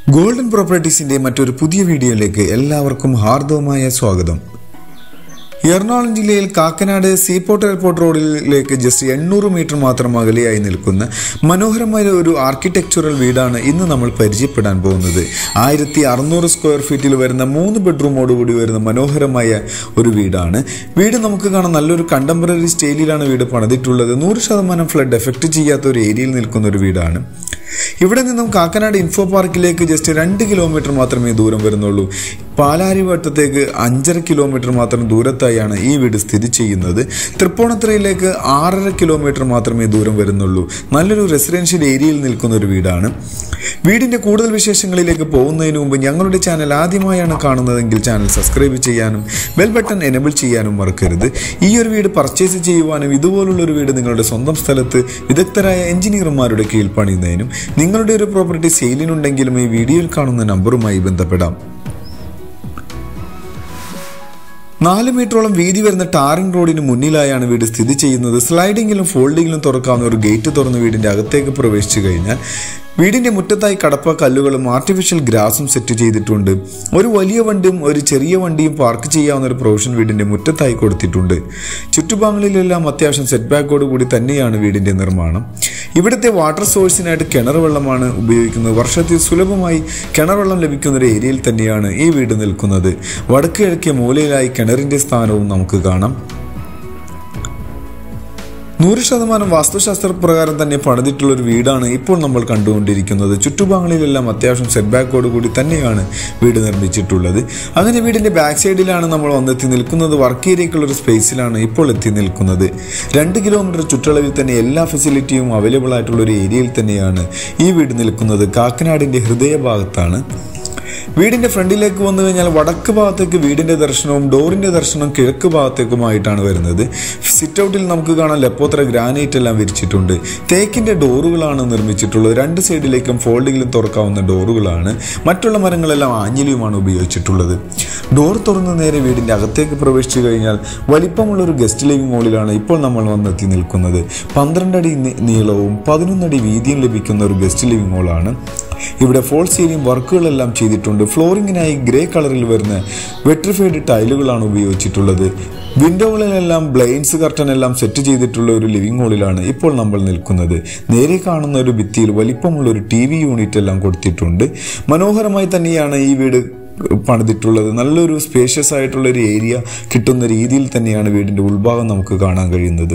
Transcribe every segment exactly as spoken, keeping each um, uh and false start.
Golden Properties-ന്റെ മറ്റൊരു പുതിയ വീഡിയോയിലേക്ക് എല്ലാവർക്കും ഹാർദവമായ സ്വാഗതം. എറണാകുളം ജില്ലയിൽ കാക്കനാട് സീപോർട്ട് എയർപോർട്ട് റോഡിലേക്ക് ജസ്റ്റ് എണ്ണൂറ് മീറ്റർ മാത്രം അകലെയായി നിൽക്കുന്ന മനോഹരമായ ഒരു ആർക്കിടെക്ചറൽ വീടാണ് ഇന്ന് നമ്മൾ പരിചയപ്പെടാൻ പോകുന്നത്. ആയിരത്തി അറുന്നൂറ് സ്ക്വയർ ഫീറ്റിൽ വരുന്ന മൂന്ന് ബെഡ്റൂമോടുകൂടി വരുന്ന മനോഹരമായ ഒരു വീടാണ്. വീട് നമുക്ക് കാണാൻ നല്ലൊരു കണ്ടംപററി സ്റ്റൈലിലാണ് വീട് പണിതിട്ടുള്ളത്. നൂറ് ശതമാനം ഫ്ലഡ് എഫക്റ്റ് ചെയ്യാത്ത ഒരു ഏരിയയിൽ നിൽക്കുന്ന ഒരു വീടാണ്. ഇവിടെ നിന്നും കാക്കനാട് ഇൻഫോ പാർക്കിലേക്ക് ജസ്റ്റ് രണ്ട് കിലോമീറ്റർ മാത്രമേ ദൂരം വരുന്നുള്ളൂ. പാലാരിവട്ടത്തേക്ക് അഞ്ചര കിലോമീറ്റർ മാത്രം ദൂരത്തായാണ് ഈ വീട് സ്ഥിതി ചെയ്യുന്നത്. തൃപ്പൂണിത്തുറയിലേക്ക് ആറര കിലോമീറ്റർ മാത്രമേ ദൂരം വരുന്നുള്ളൂ. നല്ലൊരു റെസിഡൻഷ്യൽ ഏരിയയിൽ നിൽക്കുന്ന ഒരു വീടാണ്. വീടിന്റെ കൂടുതൽ വിശേഷങ്ങളിലേക്ക് പോകുന്നതിന് മുമ്പ് ഞങ്ങളുടെ ചാനൽ ആദ്യമായാണ് കാണുന്നതെങ്കിൽ ചാനൽ സബ്സ്ക്രൈബ് ചെയ്യാനും ബെൽ ബട്ടൺ എനേബിൾ ചെയ്യാനും മറക്കരുത്. ഈ ഒരു വീട് പർച്ചേസ് ചെയ്യുവാനും ഇതുപോലുള്ള ഒരു വീട് നിങ്ങളുടെ സ്വന്തം സ്ഥലത്ത് വിദഗ്ധരായ എഞ്ചിനീയർമാരുടെ കീഴിൽ പണിയുന്നതിനും നിങ്ങളുടെ ഒരു പ്രോപ്പർട്ടി സെയിലിനുണ്ടെങ്കിലും ഈ വീഡിയോയിൽ കാണുന്ന നമ്പറുമായി ബന്ധപ്പെടാം. നാല് മീറ്ററോളം വീതി വരുന്ന ടാറിംഗ് റോഡിന് മുന്നിലായാണ് വീട് സ്ഥിതി ചെയ്യുന്നത്. സ്ലൈഡിങ്ങിലും ഫോൾഡിങ്ങിലും തുറക്കാവുന്ന ഒരു ഗേറ്റ് തുറന്ന് വീടിന്റെ അകത്തേക്ക് പ്രവേശിച്ചു കഴിഞ്ഞാൽ വീടിന്റെ മുറ്റത്തായി കടപ്പ കല്ലുകളും ആർട്ടിഫിഷ്യൽ ഗ്രാസും സെറ്റ് ചെയ്തിട്ടുണ്ട്. ഒരു വലിയ വണ്ടിയും ഒരു ചെറിയ വണ്ടിയും പാർക്ക് ചെയ്യാവുന്ന ഒരു പ്രൊവിഷൻ വീടിന്റെ മുറ്റത്തായി കൊടുത്തിട്ടുണ്ട്. ചുറ്റുഭാഗങ്ങളിലെല്ലാം അത്യാവശ്യം സെറ്റ് ബാക്കോട് കൂടി തന്നെയാണ് വീടിന്റെ നിർമ്മാണം. ഇവിടുത്തെ വാട്ടർ സോഴ്സിനായിട്ട് കിണർ വെള്ളമാണ് ഉപയോഗിക്കുന്നത്. വർഷത്തിൽ സുലഭമായി കിണർ വെള്ളം ലഭിക്കുന്ന ഒരു ഏരിയയിൽ തന്നെയാണ് ഈ വീട് നിൽക്കുന്നത്. വടക്ക് കിഴക്കേ മൂലയിലായി കിണറിന്റെ സ്ഥാനവും നമുക്ക് കാണാം. നൂറ് ശതമാനം വാസ്തുശാസ്ത്ര പ്രകാരം തന്നെ പണിതിട്ടുള്ള ഒരു വീടാണ് ഇപ്പോൾ നമ്മൾ കണ്ടുകൊണ്ടിരിക്കുന്നത്. ചുറ്റുഭാഗങ്ങളിലെല്ലാം അത്യാവശ്യം സെറ്റ് ബാക്കോട് കൂടി തന്നെയാണ് വീട് നിർമ്മിച്ചിട്ടുള്ളത്. അങ്ങനെ വീടിന്റെ ബാക്ക് സൈഡിലാണ് നമ്മൾ വന്നെത്തി നിൽക്കുന്നത്. വർക്ക് ഏരിയക്കുള്ള ഒരു സ്പേസിലാണ് ഇപ്പോൾ എത്തി നിൽക്കുന്നത്. രണ്ട് കിലോമീറ്റർ ചുറ്റളവിൽ തന്നെ എല്ലാ ഫെസിലിറ്റിയും അവൈലബിൾ ആയിട്ടുള്ള ഒരു ഏരിയയിൽ തന്നെയാണ് ഈ വീട് നിൽക്കുന്നത്. കാക്കനാടിന്റെ ഹൃദയഭാഗത്താണ്. വീടിന്റെ ഫ്രണ്ടിലേക്ക് വന്നു കഴിഞ്ഞാൽ വടക്ക് ഭാഗത്തേക്ക് വീടിന്റെ ദർശനവും ഡോറിന്റെ ദർശനവും കിഴക്ക് ഭാഗത്തേക്കുമായിട്ടാണ് വരുന്നത്. സിറ്റ് ഔട്ടിൽ നമുക്ക് കാണാൻ ലെപ്പോത്ര ഗ്രാനൈറ്റ് എല്ലാം വിരിച്ചിട്ടുണ്ട്. തേക്കിന്റെ ഡോറുകളാണ് നിർമ്മിച്ചിട്ടുള്ളത്. രണ്ട് സൈഡിലേക്കും ഫോൾഡിങ്ങിലും തുറക്കാവുന്ന ഡോറുകളാണ്. മറ്റുള്ള മരങ്ങളെല്ലാം ആഞ്ഞിലിയുമാണ് ഉപയോഗിച്ചിട്ടുള്ളത്. ഡോർ തുറന്ന് നേരെ വീടിന്റെ അകത്തേക്ക് പ്രവേശിച്ചു കഴിഞ്ഞാൽ വലിപ്പമുള്ള ഒരു ഗസ്റ്റ് ലിവിംഗ് ഹോളിലാണ് ഇപ്പോൾ നമ്മൾ വന്നെത്തി നിൽക്കുന്നത്. പന്ത്രണ്ട് അടി നീളവും പതിനൊന്നടി വീതിയും ലഭിക്കുന്ന ഒരു ഗസ്റ്റ് ലിവിംഗ് ഹോളാണ്. ഇവിടെ ഫോൾ സീലിംഗ് വർക്കുകളെല്ലാം ചെയ്തിട്ടുണ്ട്. ഫ്ലോറിങ്ങിനായി ഗ്രേ കളറിൽ വരുന്ന വെട്രിഫൈഡ് ടൈലുകളാണ് ഉപയോഗിച്ചിട്ടുള്ളത്. വിൻഡോകളിലെല്ലാം ബ്ലൈൻഡ്സ് കർട്ടൻ എല്ലാം സെറ്റ് ചെയ്തിട്ടുള്ള ഒരു ലിവിംഗ് ഹോളിലാണ് ഇപ്പോൾ നമ്മൾ നിൽക്കുന്നത്. നേരെ കാണുന്ന ഒരു ഭിത്തിയിൽ വലിപ്പമുള്ള ഒരു ടി വി യൂണിറ്റ് എല്ലാം കൊടുത്തിട്ടുണ്ട്. മനോഹരമായി തന്നെയാണ് ഈ വീട് പണിതിട്ടുള്ളത്. നല്ലൊരു സ്പേഷ്യസ് ആയിട്ടുള്ള ഒരു ഏരിയ കിട്ടുന്ന രീതിയിൽ തന്നെയാണ് വീടിന്റെ ഉൾഭാഗം നമുക്ക് കാണാൻ കഴിയുന്നത്.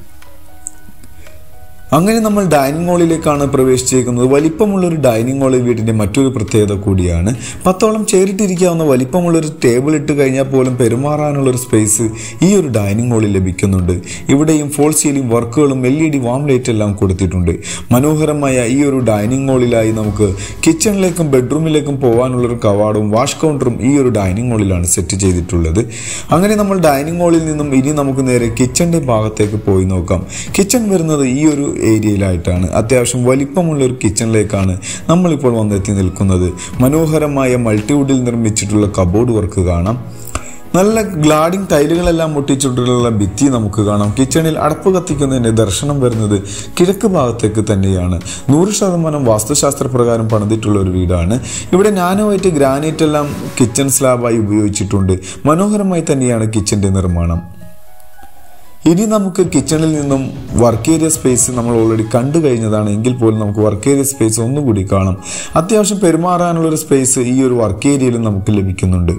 അങ്ങനെ നമ്മൾ ഡൈനിങ് ഹാളിലേക്കാണ് പ്രവേശിച്ചേക്കുന്നത്. വലിപ്പമുള്ള ഒരു ഡൈനിങ് ഹാൾ വീടിന്റെ മറ്റൊരു പ്രത്യേകത കൂടിയാണ്. പത്തോളം ചേരിട്ടിരിക്കാവുന്ന വലിപ്പമുള്ള ഒരു ടേബിൾ ഇട്ട് കഴിഞ്ഞാൽ പോലും പെരുമാറാനുള്ള ഒരു സ്പേസ് ഈ ഒരു ഡൈനിങ് ഹാളിൽ ലഭിക്കുന്നുണ്ട്. ഇവിടെയും ഫോൾ സീലിംഗ് വർക്കുകളും L E D warm light എല്ലാം കൊടുത്തിട്ടുണ്ട്. മനോഹരമായ ഈ ഒരു ഡൈനിങ് ഹാളിലായി നമുക്ക് കിച്ചണിലേക്കും ബെഡ്റൂമിലേക്കും പോകാനുള്ള ഒരു കവാടവും വാഷ് കൗണ്ടറും ഈ ഒരു ഡൈനിങ് ഹാളിലാണ് സെറ്റ് ചെയ്തിട്ടുള്ളത്. അങ്ങനെ നമ്മൾ ഡൈനിങ് ഹാളിൽ നിന്നും ഇനി നമുക്ക് നേരെ കിച്ചണിന്റെ ഭാഗത്തേക്ക് പോയി നോക്കാം. കിച്ചൺ വരുന്നത് ഈ ഒരു ഏരിയയിലായിട്ടാണ്. അത്യാവശ്യം വലിപ്പമുള്ള ഒരു കിച്ചണിലേക്കാണ് നമ്മളിപ്പോൾ വന്നെത്തി നിൽക്കുന്നത്. മനോഹരമായ മൾട്ടിവുഡിൽ നിർമ്മിച്ചിട്ടുള്ള കബോർഡ് വർക്ക് കാണാം. നല്ല ഗ്ലാഡിംഗ് ടൈലുകളെല്ലാം ഒട്ടിച്ചിട്ടുള്ള ഭിത്തി നമുക്ക് കാണാം. കിച്ചണിൽ അടപ്പ് കത്തിക്കുന്നതിന്റെ ദർശനം വരുന്നത് കിഴക്ക് ഭാഗത്തേക്ക് തന്നെയാണ്. നൂറ് ശതമാനം വാസ്തുശാസ്ത്ര പ്രകാരം പണിതിട്ടുള്ള ഒരു വീടാണ്. ഇവിടെ നാനോ വൈറ്റ് ഗ്രാനൈറ്റ് എല്ലാം കിച്ചൺ സ്ലാബായി ഉപയോഗിച്ചിട്ടുണ്ട്. മനോഹരമായി തന്നെയാണ് കിച്ചന്റെ നിർമ്മാണം. ഇനി നമുക്ക് കിച്ചണിൽ നിന്നും വർക്ക് ഏരിയ സ്പേസ് നമ്മൾ ഓൾറെഡി കണ്ടു കഴിഞ്ഞതാണ്. എങ്കിൽ പോലും നമുക്ക് വർക്ക് ഏരിയ സ്പേസ് ഒന്നുകൂടി കാണാം. അത്യാവശ്യം പെരുമാറാനുള്ളൊരു സ്പേസ് ഈ ഒരു വർക്ക് ഏരിയയിൽ നമുക്ക് ലഭിക്കുന്നുണ്ട്.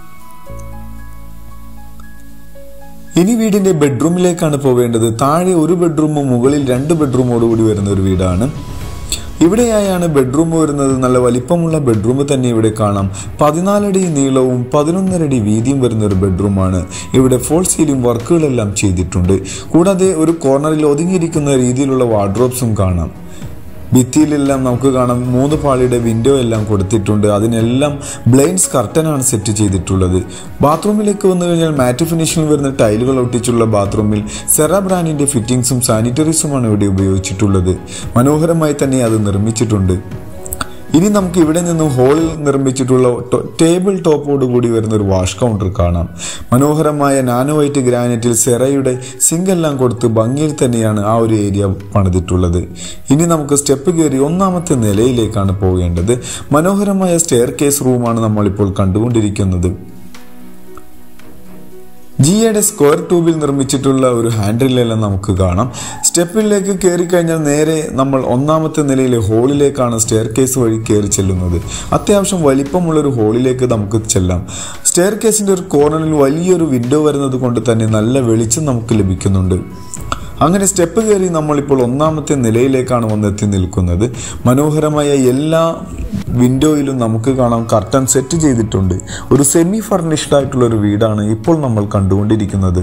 ഇനി വീടിന്റെ ബെഡ്റൂമിലേക്കാണ് പോവേണ്ടത്. താഴെ ഒരു ബെഡ്റൂമും മുകളിൽ രണ്ട് ബെഡ്റൂമോടുകൂടി വരുന്ന ഒരു വീടാണ്. ഇവിടെയായാണ് ബെഡ്റൂം വരുന്നത്. നല്ല വലിപ്പമുള്ള ബെഡ്റൂം തന്നെ ഇവിടെ കാണാം. പതിനാലടി നീളവും പതിനൊന്നരടി വീതിയും വരുന്ന ഒരു ബെഡ്റൂമാണ്. ഇവിടെ ഫോൾ സീലിംഗ് വർക്കുകളെല്ലാം ചെയ്തിട്ടുണ്ട്. കൂടാതെ ഒരു കോർണറിൽ ഒതുങ്ങിയിരിക്കുന്ന രീതിയിലുള്ള വാർഡ്രോബ്സും കാണാം. ഭിത്തിയിലെല്ലാം നമുക്ക് കാണാം മൂന്ന് പാളിയുടെ വിൻഡോ എല്ലാം കൊടുത്തിട്ടുണ്ട്. അതിനെല്ലാം ബ്ലൈൻഡ്സ് കർട്ടനാണ് സെറ്റ് ചെയ്തിട്ടുള്ളത്. ബാത്റൂമിലേക്ക് വന്നു കഴിഞ്ഞാൽ മാറ്റ് ഫിനിഷിൽ വരുന്ന ടൈലുകൾ ഒട്ടിച്ചുള്ള ബാത്റൂമിൽ സെറ ബ്രാൻഡിന്റെ ഫിറ്റിംഗ്സും സാനിറ്ററീസുമാണ് ഇവിടെ ഉപയോഗിച്ചിട്ടുള്ളത്. മനോഹരമായി തന്നെ അത് നിർമ്മിച്ചിട്ടുണ്ട്. ഇനി നമുക്ക് ഇവിടെ നിന്നും ഹോളിൽ നിർമ്മിച്ചിട്ടുള്ള ടേബിൾ ടോപ്പോട് കൂടി വരുന്ന ഒരു വാഷ് കൗണ്ടർ കാണാം. മനോഹരമായ നാനോ വൈറ്റ് ഗ്രാനൈറ്റിൽ സെറയുടെ സിങ്ക് എല്ലാം കൊടുത്ത് ഭംഗിയിൽ തന്നെയാണ് ആ ഒരു ഏരിയ പണിതിട്ടുള്ളത്. ഇനി നമുക്ക് സ്റ്റെപ്പ് കയറി ഒന്നാമത്തെ നിലയിലേക്കാണ് പോകേണ്ടത്. മനോഹരമായ സ്റ്റെയർ കേസ് റൂമാണ് നമ്മളിപ്പോൾ കണ്ടുകൊണ്ടിരിക്കുന്നത്. ജിയുടെ സ്ക്വയർ ട്യൂബിൽ നിർമ്മിച്ചിട്ടുള്ള ഒരു ഹാൻഡിലെല്ലാം നമുക്ക് കാണാം. സ്റ്റെപ്പിലേക്ക് കയറി കഴിഞ്ഞാൽ നേരെ നമ്മൾ ഒന്നാമത്തെ നിലയിലെ ഹോളിലേക്കാണ് സ്റ്റെയർ കേസ് വഴി കയറി ചെല്ലുന്നത്. അത്യാവശ്യം വലിപ്പമുള്ളൊരു ഹോളിലേക്ക് നമുക്ക് ചെല്ലാം. സ്റ്റെയർ കേസിന്റെ ഒരു കോർണറിൽ വലിയൊരു വിൻഡോ വരുന്നത് കൊണ്ട് തന്നെ നല്ല വെളിച്ചം നമുക്ക് ലഭിക്കുന്നുണ്ട്. അങ്ങനെ സ്റ്റെപ്പ് കയറി നമ്മളിപ്പോൾ ഒന്നാമത്തെ നിലയിലേക്കാണ് വന്നെത്തി നിൽക്കുന്നത്. മനോഹരമായ എല്ലാ വിൻഡോയിലും നമുക്ക് കാണാം കർട്ടൻ സെറ്റ് ചെയ്തിട്ടുണ്ട്. ഒരു സെമി ഫർണിഷ്ഡ് ആയിട്ടുള്ള ഒരു വീടാണ് ഇപ്പോൾ നമ്മൾ കണ്ടുകൊണ്ടിരിക്കുന്നത്.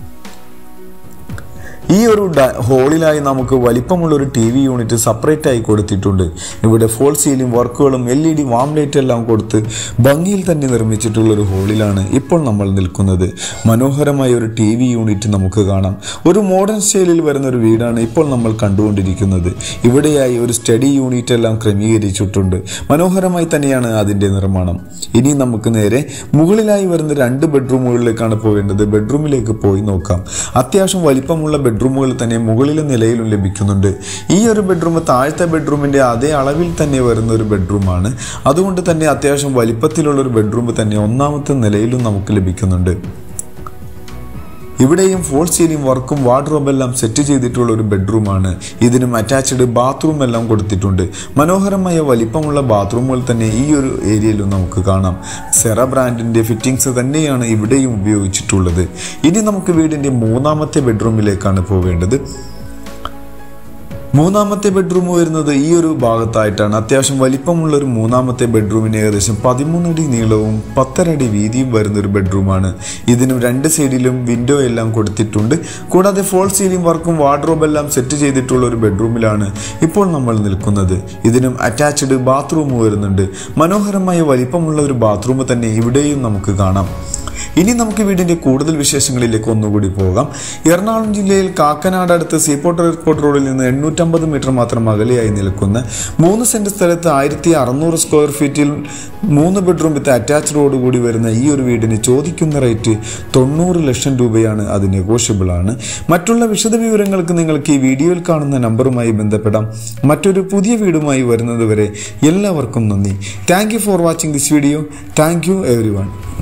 ഈ ഒരു ഹോളിലായി നമുക്ക് വലിപ്പമുള്ള ഒരു ടി വി യൂണിറ്റ് സെപ്പറേറ്റ് ആയി കൊടുത്തിട്ടുണ്ട്. ഇവിടെ ഫോൾ സീലിംഗ് വർക്കുകളും L E D warm light എല്ലാം കൊടുത്ത് ഭംഗിയിൽ തന്നെ നിർമ്മിച്ചിട്ടുള്ള ഒരു ഹോളിലാണ് ഇപ്പോൾ നമ്മൾ നിൽക്കുന്നത്. മനോഹരമായ ഒരു ടി വി യൂണിറ്റ് നമുക്ക് കാണാം. ഒരു മോഡേൺ സ്റ്റൈലിൽ വരുന്ന ഒരു വീടാണ് ഇപ്പോൾ നമ്മൾ കണ്ടുകൊണ്ടിരിക്കുന്നത്. ഇവിടെയായി ഒരു സ്റ്റഡി യൂണിറ്റ് എല്ലാം ക്രമീകരിച്ചിട്ടുണ്ട്. മനോഹരമായി തന്നെയാണ് അതിന്റെ നിർമ്മാണം. ഇനി നമുക്ക് നേരെ മുകളിലായി വരുന്ന രണ്ട് ബെഡ്റൂമുകളിലേക്കാണ് പോകേണ്ടത്. ബെഡ്റൂമിലേക്ക് പോയി നോക്കാം. അത്യാവശ്യം വലിപ്പമുള്ള ബെഡ്റൂമുകൾ തന്നെ മുകളിലും നിലയിലും ലഭിക്കുന്നുണ്ട്. ഈ ഒരു ബെഡ്റൂം താഴത്തെ ബെഡ്റൂമിന്റെ അതേ അളവിൽ തന്നെ വരുന്ന ഒരു ബെഡ്റൂമാണ്. അതുകൊണ്ട് തന്നെ അത്യാവശ്യം വലിപ്പത്തിലുള്ള ഒരു ബെഡ്റൂം തന്നെ ഒന്നാമത്തെ നിലയിലും നമുക്ക് ലഭിക്കുന്നുണ്ട്. ഇവിടെയും ഫോൾ സീലിംഗ് വർക്കും വാർഡ്രോബ് എല്ലാം സെറ്റ് ചെയ്തിട്ടുള്ള ഒരു ബെഡ്റൂമാണ്. ഇതിനും അറ്റാച്ച്ഡ് ബാത്റൂം എല്ലാം കൊടുത്തിട്ടുണ്ട്. മനോഹരമായ വലിപ്പമുള്ള ബാത്റൂമുകൾ തന്നെ ഈ ഒരു ഏരിയയിലും നമുക്ക് കാണാം. സെറ ബ്രാൻഡിന്റെ ഫിറ്റിംഗ്സ് തന്നെയാണ് ഇവിടെയും ഉപയോഗിച്ചിട്ടുള്ളത്. ഇനി നമുക്ക് വീടിന്റെ മൂന്നാമത്തെ ബെഡ്റൂമിലേക്കാണ് പോവേണ്ടത്. മൂന്നാമത്തെ ബെഡ്റൂം വരുന്നത് ഈ ഒരു ഭാഗത്തായിട്ടാണ്. അത്യാവശ്യം വലിപ്പമുള്ള ഒരു മൂന്നാമത്തെ ബെഡ്റൂമിന് ഏകദേശം പതിമൂന്നടി നീളവും പത്തരടി വീതിയും വരുന്ന ഒരു ബെഡ്റൂമാണ്. ഇതിനും രണ്ട് സൈഡിലും വിൻഡോ എല്ലാം കൊടുത്തിട്ടുണ്ട്. കൂടാതെ ഫോൾ സീലിംഗ് വർക്കും വാർഡ്രോബ് എല്ലാം സെറ്റ് ചെയ്തിട്ടുള്ള ഒരു ബെഡ്റൂമിലാണ് ഇപ്പോൾ നമ്മൾ നിൽക്കുന്നത്. ഇതിനും അറ്റാച്ച്ഡ് ബാത്റൂം വരുന്നുണ്ട്. മനോഹരമായ വലിപ്പമുള്ള ഒരു ബാത്റൂം തന്നെ ഇവിടെയും നമുക്ക് കാണാം. ഇനി നമുക്ക് വീടിന്റെ കൂടുതൽ വിശേഷങ്ങളിലേക്ക് ഒന്നുകൂടി പോകാം. എറണാകുളം ജില്ലയിൽ കാക്കനാട് അടുത്ത് സീപോർട്ട് എയർപോർട്ട് റോഡിൽ നിന്ന് എണ്ണൂറ്റമ്പത് മീറ്റർ മാത്രം അകലെയായി നിൽക്കുന്ന മൂന്ന് സെന്റ് സ്ഥലത്ത് ആയിരത്തി അറുന്നൂറ് സ്ക്വയർ ഫീറ്റിൽ മൂന്ന് ബെഡ്റൂം വിത്ത് അറ്റാച്ച് റോഡ് കൂടി വരുന്ന ഈ ഒരു വീടിന് ചോദിക്കുന്ന റേറ്റ് തൊണ്ണൂറ് ലക്ഷം രൂപയാണ്. അത് നെഗോഷ്യബിൾ ആണ്. മറ്റുള്ള വിശദ വിവരങ്ങൾക്ക് നിങ്ങൾക്ക് ഈ വീഡിയോയിൽ കാണുന്ന നമ്പറുമായി ബന്ധപ്പെടാം. മറ്റൊരു പുതിയ വീടുമായി വരുന്നത് വരെ എല്ലാവർക്കും നന്ദി. Thank you for watching this video. Thank you every one.